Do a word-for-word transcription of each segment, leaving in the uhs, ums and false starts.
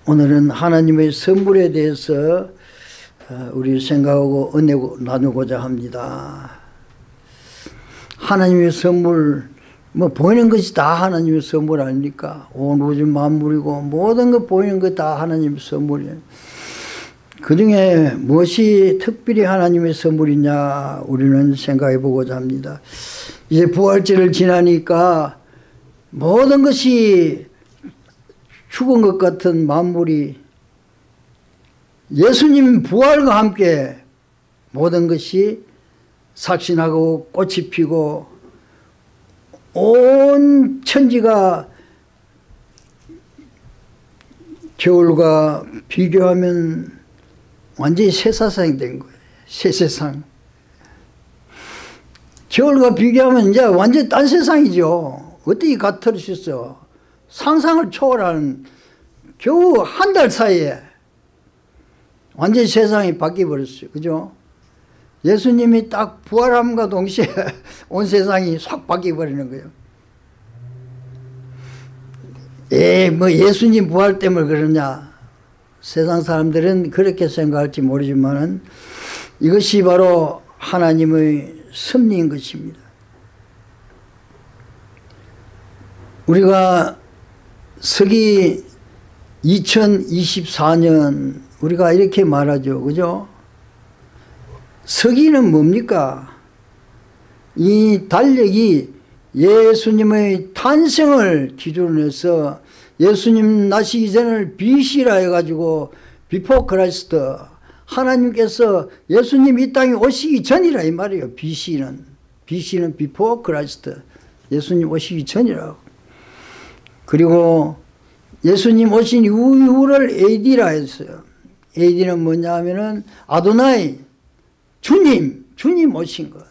오늘은 하나님의 선물에 대해서 우리 생각하고 은혜 나누고자 합니다. 하나님의 선물, 뭐 보이는 것이 다 하나님의 선물 아닙니까? 온 우주 만물이고 모든 것 보이는 것 다 하나님의 선물이에요. 그 중에 무엇이 특별히 하나님의 선물이냐 우리는 생각해 보고자 합니다. 이제 부활절을 지나니까 모든 것이 죽은 것 같은 만물이 예수님 부활과 함께 모든 것이 삭신하고 꽃이 피고 온 천지가 겨울과 비교하면 완전히 새 세상이 된 거예요. 새 세상. 겨울과 비교하면 이제 완전히 딴 세상이죠. 어떻게 같을 수 있어. 상상을 초월하는 겨우 한 달 사이에 완전히 세상이 바뀌어버렸어요. 그죠? 예수님이 딱 부활함과 동시에 온 세상이 확 바뀌어버리는 거예요. 에, 뭐 예수님 부활 때문에 그러냐. 세상 사람들은 그렇게 생각할지 모르지만은 이것이 바로 하나님의 섭리인 것입니다. 우리가 서기 이천이십사 년 우리가 이렇게 말하죠. 그죠? 서기는 뭡니까? 이 달력이 예수님의 탄생을 기준으로 해서 예수님 나시기 전을 비씨라 해가지고 비포 크라이스트, 하나님께서 예수님 이 땅에 오시기 전이라 이 말이에요. 비씨는 비씨는 비포 크라이스트, 예수님 오시기 전이라고. 그리고 예수님 오신 이후를 에이디라 했어요. 에이디는 뭐냐 하면은 아도나이, 주님, 주님 오신 것.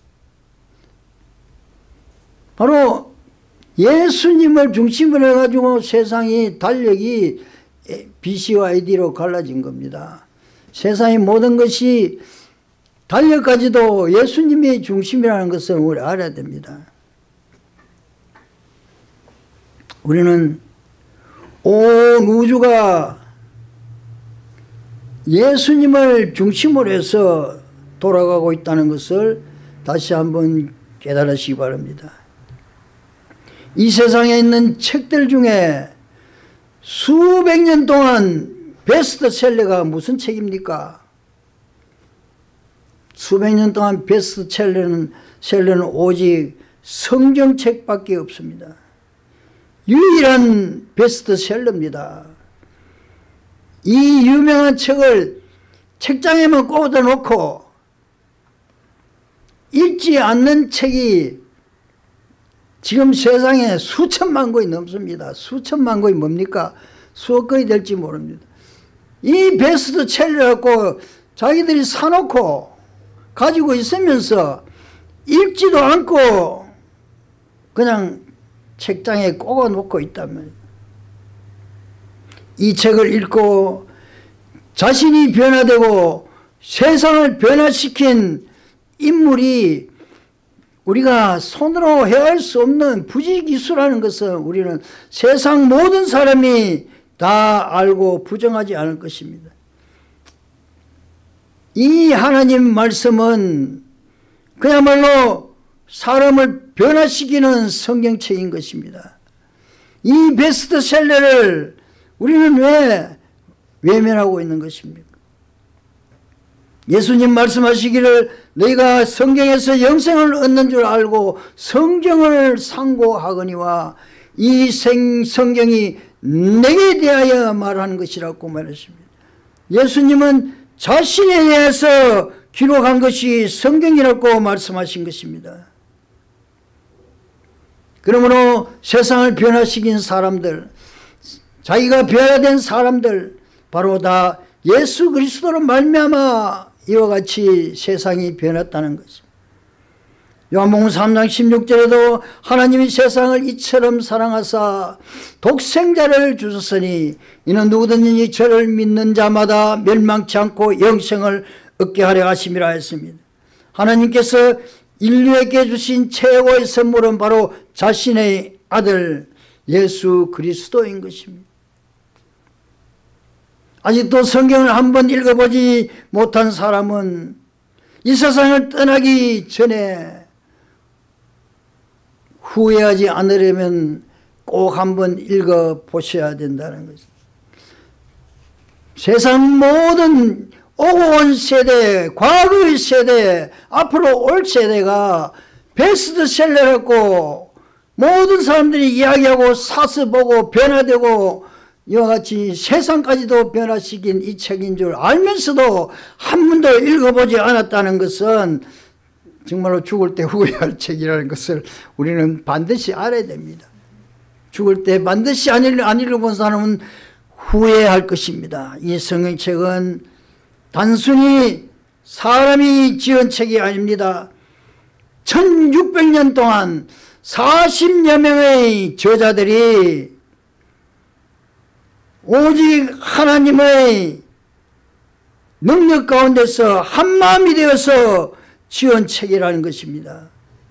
바로 예수님을 중심으로 해가지고 세상이 달력이 비씨와 에이디로 갈라진 겁니다. 세상의 모든 것이 달력까지도 예수님이 중심이라는 것을 우리 알아야 됩니다. 우리는 온 우주가 예수님을 중심으로 해서 돌아가고 있다는 것을 다시 한번 깨달으시기 바랍니다. 이 세상에 있는 책들 중에 수백 년 동안 베스트셀러가 무슨 책입니까? 수백 년 동안 베스트셀러는 셀러는 오직 성경책밖에 없습니다. 유일한 베스트셀러입니다. 이 유명한 책을 책장에만 꽂아 놓고 읽지 않는 책이 지금 세상에 수천만 권이 넘습니다. 수천만 권이 뭡니까? 수억 권이 될지 모릅니다. 이 베스트셀러 갖고 자기들이 사놓고 가지고 있으면서 읽지도 않고 그냥 책장에 꽂아 놓고 있다면, 이 책을 읽고 자신이 변화되고 세상을 변화시킨 인물이 우리가 손으로 헤아릴 수 없는 부지기수라는 것을 우리는 세상 모든 사람이 다 알고 부정하지 않을 것입니다. 이 하나님 말씀은 그야말로 사람을 변화시키는 성경책인 것입니다. 이 베스트셀러를 우리는 왜 외면하고 있는 것입니까? 예수님 말씀하시기를 너희가 성경에서 영생을 얻는 줄 알고 성경을 상고하거니와 이 생, 성경이 내게 대하여 말하는 것이라고 말했습니다. 예수님은 자신에 대해서 기록한 것이 성경이라고 말씀하신 것입니다. 그러므로 세상을 변화시킨 사람들, 자기가 변화된 사람들, 바로 다 예수 그리스도로 말미암아 이와 같이 세상이 변했다는 것입니다. 요한복음 삼 장 십육 절에도 하나님이 세상을 이처럼 사랑하사 독생자를 주셨으니 이는 누구든지 저를 믿는 자마다 멸망치 않고 영생을 얻게 하려 하심이라 했습니다. 하나님께서 인류에게 주신 최고의 선물은 바로 자신의 아들 예수 그리스도인 것입니다. 아직도 성경을 한번 읽어보지 못한 사람은 이 세상을 떠나기 전에 후회하지 않으려면 꼭 한번 읽어보셔야 된다는 것입니다. 세상 모든 오고 온 세대, 과거의 세대, 앞으로 올 세대가 베스트셀러였고 모든 사람들이 이야기하고 사서 보고 변화되고 이와 같이 세상까지도 변화시킨 이 책인 줄 알면서도 한 번도 읽어보지 않았다는 것은 정말로 죽을 때 후회할 책이라는 것을 우리는 반드시 알아야 됩니다. 죽을 때 반드시 안 읽어본 사람은 후회할 것입니다. 이 성경책은 단순히 사람이 지은 책이 아닙니다. 천육백 년 동안 사십여 명의 저자들이 오직 하나님의 능력 가운데서 한마음이 되어서 지은 책이라는 것입니다.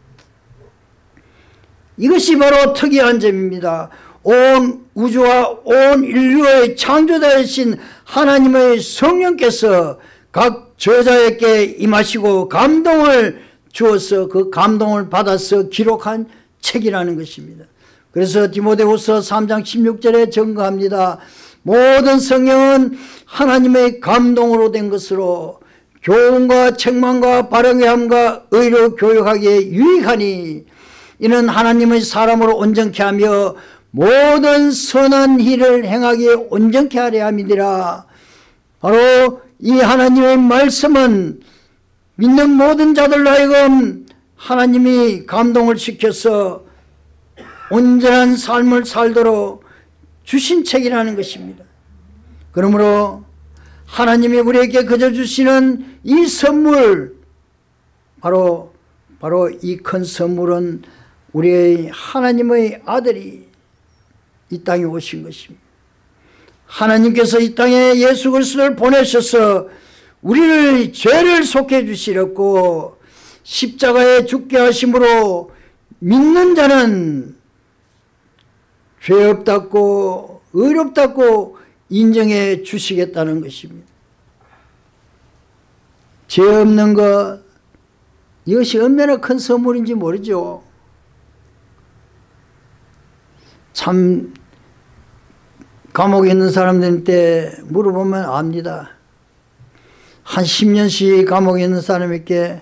이것이 바로 특이한 점입니다. 온 우주와 온 인류의 창조자이신 하나님의 성령께서 각 저자에게 임하시고 감동을 주어서 그 감동을 받아서 기록한 책이라는 것입니다. 그래서 디모데후서 삼 장 십육 절에 증거합니다. 모든 성경은 하나님의 감동으로 된 것으로 교훈과 책망과 바르게 함과 의로 교육하기에 유익하니 이는 하나님의 사람으로 온전케 하며 모든 선한 일을 행하기에 온전케 하려 함이니라. 바로 이 하나님의 말씀은 믿는 모든 자들로 하여금 하나님이 감동을 시켜서 온전한 삶을 살도록 주신 책이라는 것입니다. 그러므로 하나님이 우리에게 거저 주시는 이 선물, 바로 바로 이 큰 선물은 우리의 하나님의 아들이 이 땅에 오신 것입니다. 하나님께서 이 땅에 예수 그리스도를 보내셔서 우리를 죄를 속해 주시렸고 십자가에 죽게 하심으로 믿는 자는 죄 없다고 의롭다고 인정해 주시겠다는 것입니다. 죄 없는 것, 이것이 얼마나 큰 선물인지 모르죠. 참 감옥에 있는 사람들한테 물어보면 압니다. 한 십 년씩 감옥에 있는 사람에게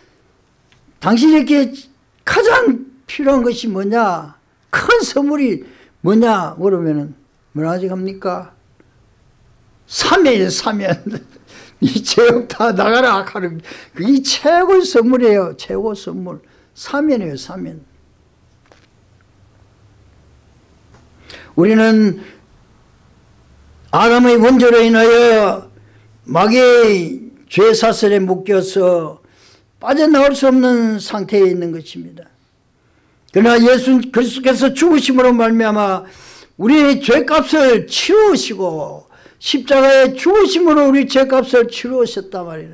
당신에게 가장 필요한 것이 뭐냐, 큰 선물이 뭐냐 물으면 뭐라지 합니까? 사면이에요. 사면. 이 죄업 다 나가라 하는 그게 최고의 선물이에요. 최고 선물. 사면이에요. 사면. 우리는 아담의 원죄로 인하여 마귀의 죄사슬에 묶여서 빠져나올 수 없는 상태에 있는 것입니다. 그러나 예수 그리스도께서 죽으심으로 말미암아 우리의 죄값을 치루시고 십자가에 죽으심으로 우리 죄값을 치루셨단 말이에요.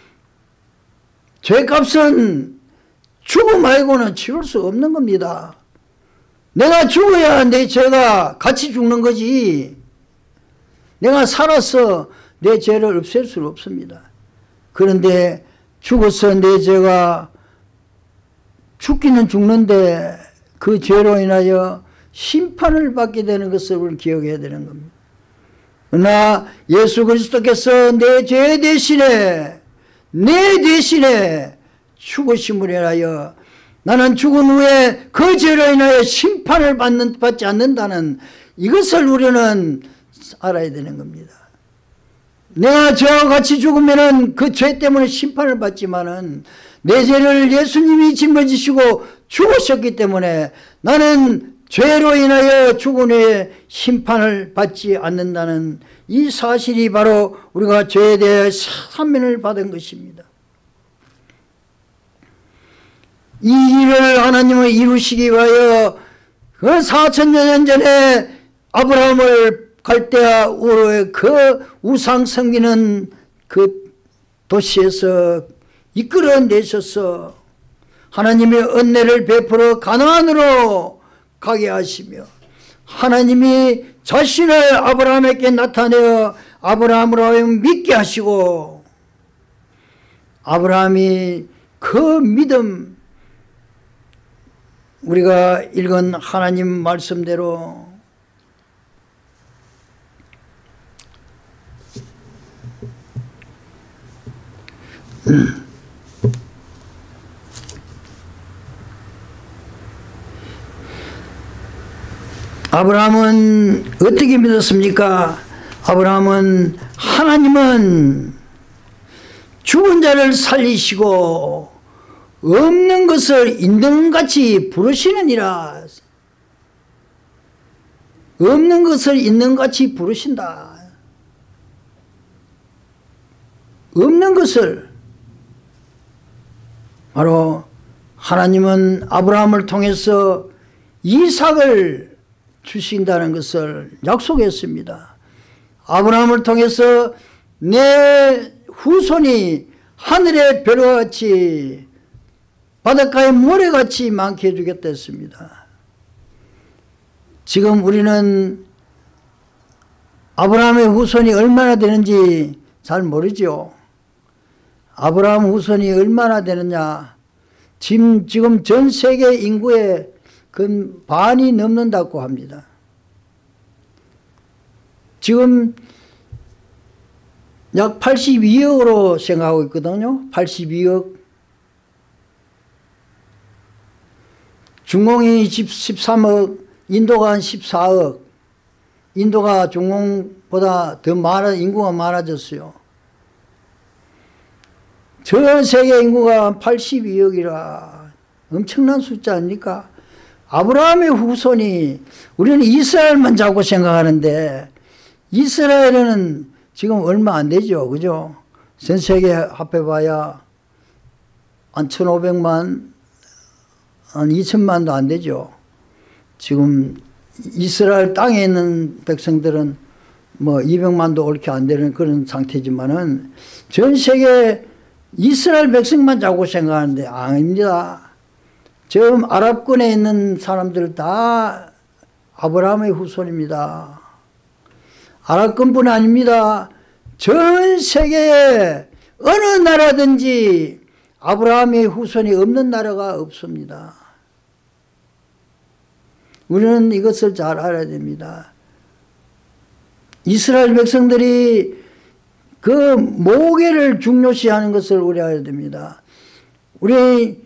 죄값은 죽음 말고는 치룰 수 없는 겁니다. 내가 죽어야 내 죄가 같이 죽는 거지, 내가 살아서 내 죄를 없앨 수는 없습니다. 그런데 죽어서 내 죄가 죽기는 죽는데 그 죄로 인하여 심판을 받게 되는 것을 우리는 기억해야 되는 겁니다. 그러나 예수 그리스도께서 내 죄 대신에 내 대신에 죽으심을 인하여 나는 죽은 후에 그 죄로 인하여 심판을 받는, 받지 않는다는 이것을 우리는 알아야 되는 겁니다. 내가 죄와 같이 죽으면 그 죄 때문에 심판을 받지만은 내 죄를 예수님이 짊어지시고 죽으셨기 때문에 나는 죄로 인하여 죽은 후에 심판을 받지 않는다는 이 사실이 바로 우리가 죄에 대해 사면을 받은 것입니다. 이 일을 하나님은 이루시기 위하여 그 사천여 년 전에 아브라함을 갈대아 우르의 그 우상 섬기는 그 도시에서 이끌어내셔서 하나님의 은혜를 베풀어 가나안으로 가게 하시며 하나님이 자신을 아브라함에게 나타내어 아브라함으로 하여금 믿게 하시고 아브라함이 그 믿음 우리가 읽은 하나님 말씀대로 아브라함은 어떻게 믿었습니까? 아브라함은 하나님은 죽은 자를 살리시고 없는 것을 있는 같이 부르시느니라. 없는 것을 있는 같이 부르신다. 없는 것을 바로 하나님은 아브라함을 통해서 이삭을 주신다는 것을 약속했습니다. 아브라함을 통해서 내 후손이 하늘의 별과 같이 바닷가의 모래같이 많게 해주겠다 했습니다. 지금 우리는 아브라함의 후손이 얼마나 되는지 잘 모르죠. 아브라함 후손이 얼마나 되느냐. 지금, 지금 전 세계 인구의 그 반이 넘는다고 합니다. 지금 약 팔십이억으로 생각하고 있거든요. 팔십이억. 중공이 십삼억, 인도가 한 십사억. 인도가 중공보다 더 많아, 인구가 많아졌어요. 전 세계 인구가 팔십이억이라 엄청난 숫자 아닙니까? 아브라함의 후손이, 우리는 이스라엘만 자꾸 생각하는데 이스라엘은 지금 얼마 안 되죠. 그죠? 전 세계 합해봐야 한 천오백만, 한 이천만도 안 되죠. 지금 이스라엘 땅에 있는 백성들은 뭐 이백만도 옳게 안 되는 그런 상태지만은 전 세계 이스라엘 백성만 자꾸 생각하는데 아닙니다. 지금 아랍권에 있는 사람들 다 아브라함의 후손입니다. 아랍권뿐 아닙니다. 전 세계에 어느 나라든지 아브라함의 후손이 없는 나라가 없습니다. 우리는 이것을 잘 알아야 됩니다. 이스라엘 백성들이 그 모계를 중요시하는 것을 우리 알아야 됩니다. 우리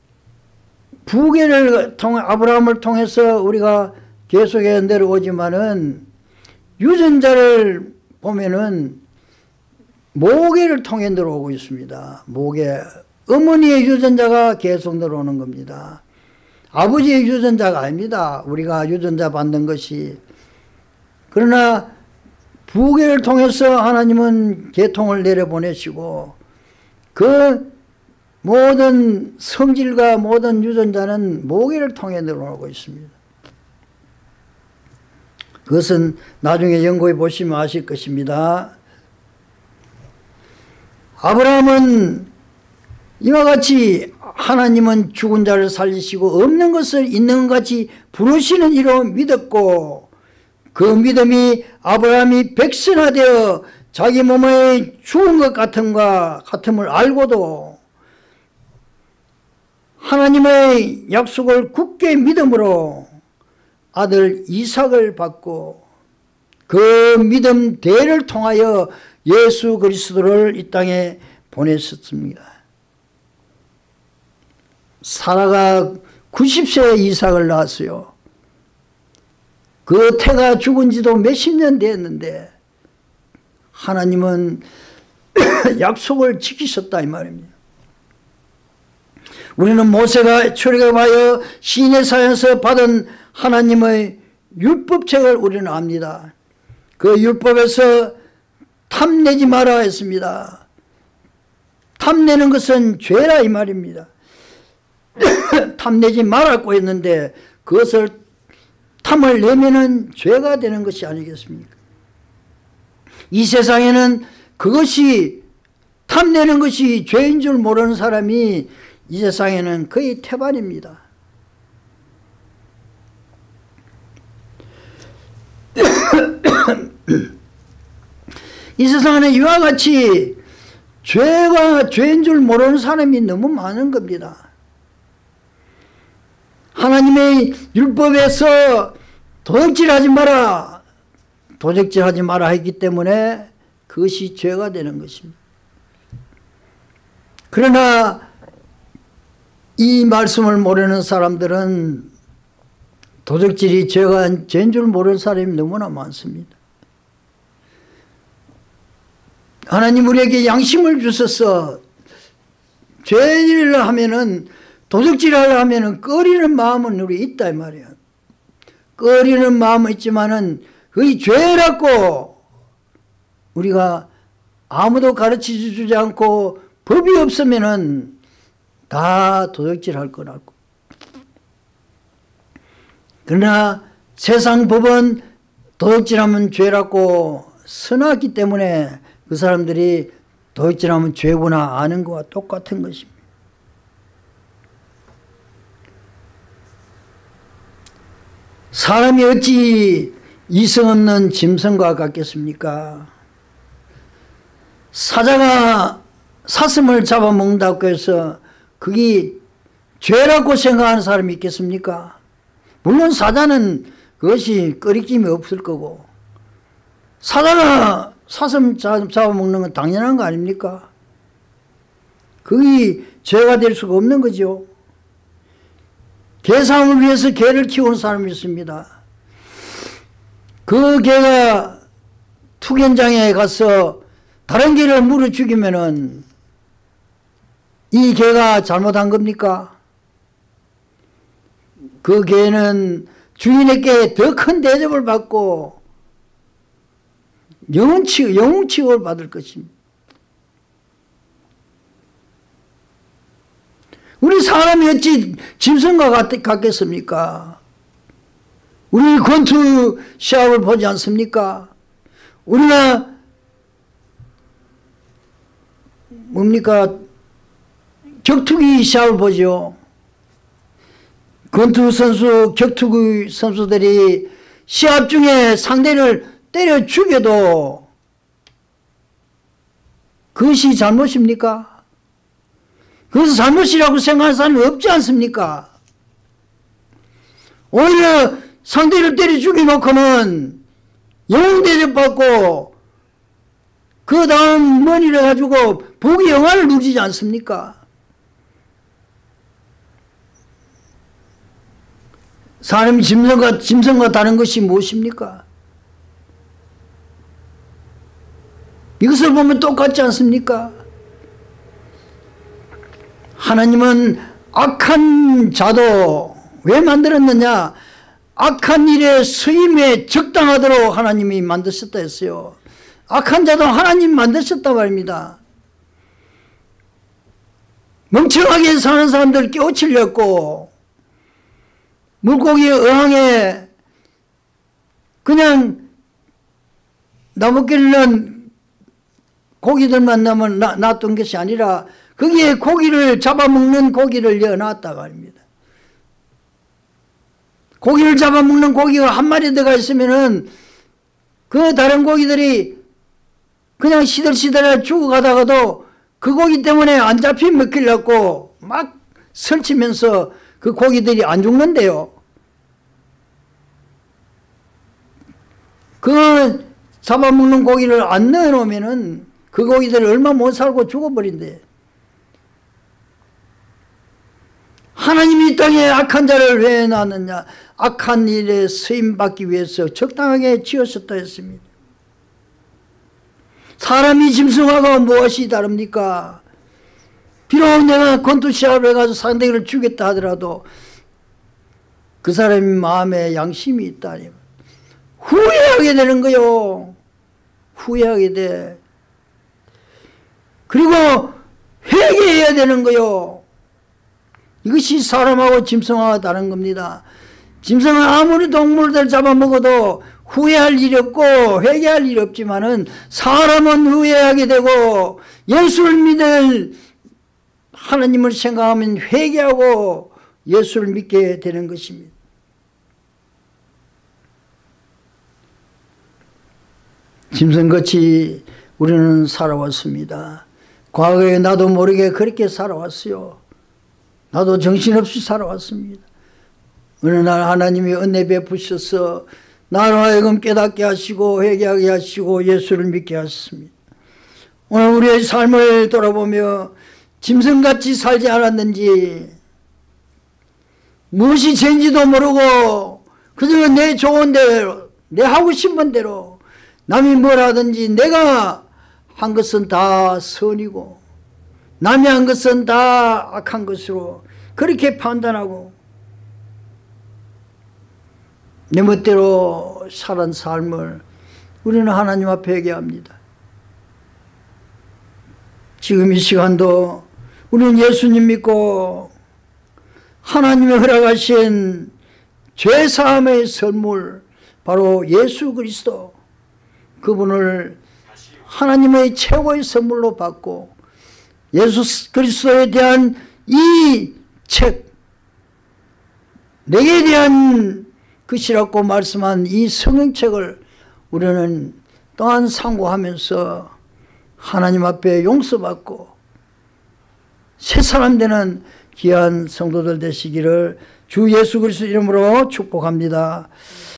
부계를 통해 아브라함을 통해서 우리가 계속해 내려오지만은 유전자를 보면은 모계를 통해 내려오고 있습니다. 모계. 어머니의 유전자가 계속 내려오는 겁니다. 아버지의 유전자가 아닙니다. 우리가 유전자 받는 것이. 그러나 부계를 통해서 하나님은 계통을 내려보내시고 그 모든 성질과 모든 유전자는 모계를 통해 내려오고 있습니다. 그것은 나중에 연구해 보시면 아실 것입니다. 아브라함은 이와 같이 하나님은 죽은 자를 살리시고 없는 것을 있는 것 같이 부르시는 이로 믿었고 그 믿음이 아브라함이 백선화되어 자기 몸에 죽은 것 같음과 같음을 알고도 하나님의 약속을 굳게 믿음으로 아들 이삭을 받고 그 믿음 대를 통하여 예수 그리스도를 이 땅에 보냈었습니다. 사라가 구십 세에 이삭을 낳았어요. 그 태가 죽은 지도 몇십 년 됐는데 하나님은 약속을 지키셨다 이 말입니다. 우리는 모세가 출애굽하여 시내산에서 받은 하나님의 율법책을 우리는 압니다. 그 율법에서 탐내지 마라 했습니다. 탐내는 것은 죄라 이 말입니다. 탐내지 말라고 했는데 그것을 탐을 내면은 죄가 되는 것이 아니겠습니까? 이 세상에는 그것이 탐내는 것이 죄인 줄 모르는 사람이 이 세상에는 거의 태반입니다. 이 세상에는 이와 같이 죄가 죄인 줄 모르는 사람이 너무 많은 겁니다. 하나님의 율법에서 도적질하지 마라, 도적질하지 마라 했기 때문에 그것이 죄가 되는 것입니다. 그러나 이 말씀을 모르는 사람들은 도적질이 죄가 죄인 줄 모르는 사람이 너무나 많습니다. 하나님 우리에게 양심을 주셔서 죄를 하면은 도적질을 하면은 꺼리는 마음은 우리 있다 이 말이야. 꺼리는 마음은 있지만은 그게 죄라고 우리가 아무도 가르치지 주지 않고 법이 없으면은 다 도적질할 거라고. 그러나 세상 법은 도적질하면 죄라고 써놨기 때문에 그 사람들이 도적질하면 죄구나 아는 것과 똑같은 것입니다. 사람이 어찌 이성 없는 짐승과 같겠습니까? 사자가 사슴을 잡아먹는다고 해서 그게 죄라고 생각하는 사람이 있겠습니까? 물론 사자는 그것이 꺼리낌이 없을 거고, 사자가 사슴 잡아먹는 건 당연한 거 아닙니까? 그게 죄가 될 수가 없는 거죠. 개상을 위해서 개를 키우는 사람이 있습니다. 그 개가 투견장에 가서 다른 개를 물어 죽이면은 이 개가 잘못한 겁니까? 그 개는 주인에게 더 큰 대접을 받고 영웅 취급, 영웅 취급을 받을 것입니다. 우리 사람이 어찌 짐승과 같, 같겠습니까? 우리 권투 시합을 보지 않습니까? 우리가 뭡니까? 격투기 시합을 보죠. 권투 선수, 격투기 선수들이 시합 중에 상대를 때려 죽여도 그것이 잘못입니까? 그것은 잘못이라고 생각하는 사람이 없지 않습니까? 오히려 상대를 때려 죽여놓고는 영웅 대접받고 그 다음 머니를 가지고 복의 영화를 누리지 않습니까? 사람이 짐승과, 짐승과 다른 것이 무엇입니까? 이것을 보면 똑같지 않습니까? 하나님은 악한 자도 왜 만들었느냐? 악한 일에 쓰임에 적당하도록 하나님이 만드셨다 했어요. 악한 자도 하나님 만드셨다 말입니다. 멍청하게 사는 사람들 깨우치려고 물고기 어항에 그냥 나무끼리는 고기들만 놔둔 것이 아니라 거기에 고기를 잡아먹는 고기를 넣어놨다 말입니다. 고기를 잡아먹는 고기가 한 마리 들어가 있으면은 그 다른 고기들이 그냥 시들시들 죽어가다가도 그 고기 때문에 안 잡힌 먹히려고 막 설치면서 그 고기들이 안 죽는데요. 그 잡아먹는 고기를 안 넣어놓으면은 그 고기들이 얼마 못 살고 죽어버린대. 하나님이 이 땅에 악한 자를 왜 놨느냐? 악한 일에 쓰임받기 위해서 적당하게 지으셨다 했습니다. 사람이 짐승하고 무엇이 다릅니까? 비록 내가 권투시합을 해가지고 상대를 죽였다 하더라도 그 사람의 마음에 양심이 있다니 후회하게 되는 거요. 후회하게 돼. 그리고 회개해야 되는 거요. 이것이 사람하고 짐승하고 다른 겁니다. 짐승은 아무리 동물들 잡아먹어도 후회할 일이 없고 회개할 일이 없지만은 사람은 후회하게 되고 예수를 믿을 하나님을 생각하면 회개하고 예수를 믿게 되는 것입니다. 짐승같이 우리는 살아왔습니다. 과거에 나도 모르게 그렇게 살아왔어요. 나도 정신없이 살아왔습니다. 어느 날 하나님이 은혜 베푸셔서 나로 하여금 깨닫게 하시고 회개하게 하시고 예수를 믿게 하셨습니다. 오늘 우리의 삶을 돌아보며 짐승같이 살지 않았는지, 무엇이 죄인지도 모르고 그저 내 좋은 대로, 내 하고 싶은 대로 남이 뭘 하든지 내가 한 것은 다 선이고 남이 한 것은 다 악한 것으로 그렇게 판단하고 내 멋대로 살은 삶을 우리는 하나님 앞에 회개합니다. 지금 이 시간도 우리는 예수님 믿고 하나님의 허락하신 죄사함의 선물, 바로 예수 그리스도, 그분을 하나님의 최고의 선물로 받고 예수 그리스도에 대한 이 책, 내게 대한 것이라고 말씀한 이 성경책을 우리는 또한 상고하면서 하나님 앞에 용서받고 새 사람 되는 귀한 성도들 되시기를 주 예수 그리스도 이름으로 축복합니다.